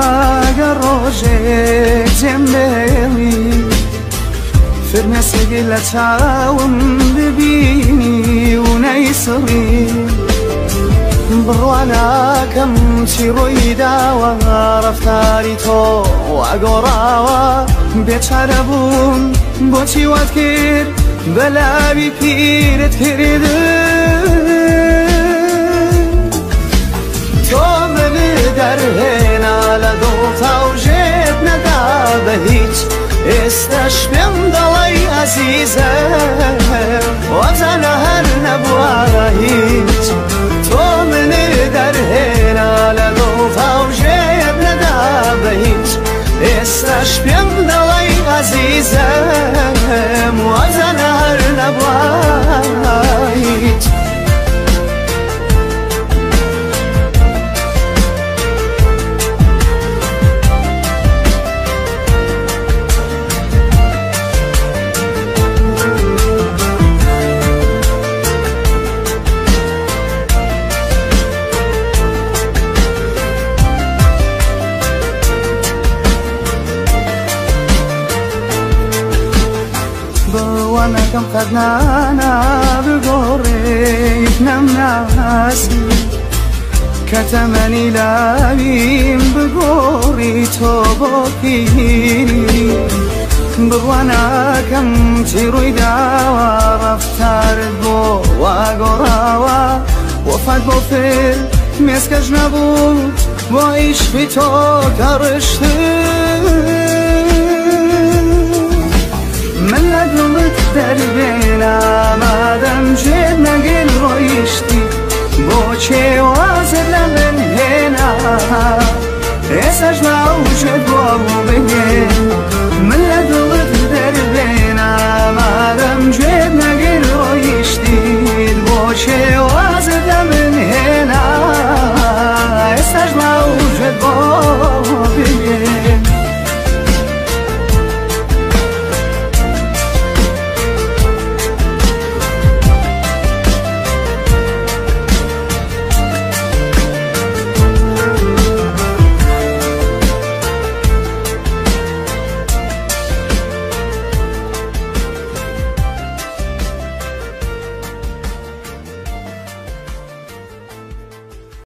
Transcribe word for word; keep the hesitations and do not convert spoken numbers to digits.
گروژه جنبی فرمسگی لطاوم ببینی و نیسری بڕوانا کەم چی ڕووی داوە ڕەفتاری تۆ وەگۆڕاوە بێچارە بووم بۆچی وات کرد بەلاوی پیرت کردم تۆ من دەرهێنا لە دڵتا و ژێت نەدا بە هیچ ئێستاش پێم دەڵێی عەزیزەم وەزانە هەر نەبووە هیچ تۆ من دەرهێنا لە دڵتا و ژێت نەدا بە هیچ ئێستاش پێم دەڵێی عەزیزەم وەزانە هەر نەبووە هیچ كم خدنانا بقوريك نمناسي كتمني لابيم بقوري توبوكيني بغوانا كم تيروي داوا رفتار بو وقراوا وفاد بو فيل مسكش نبود وعيش في تو كرشتي من لدلك دربينا مادام جيت نقل رويشتي بوچه وازد لمن هنا اساج موجود بابو بگه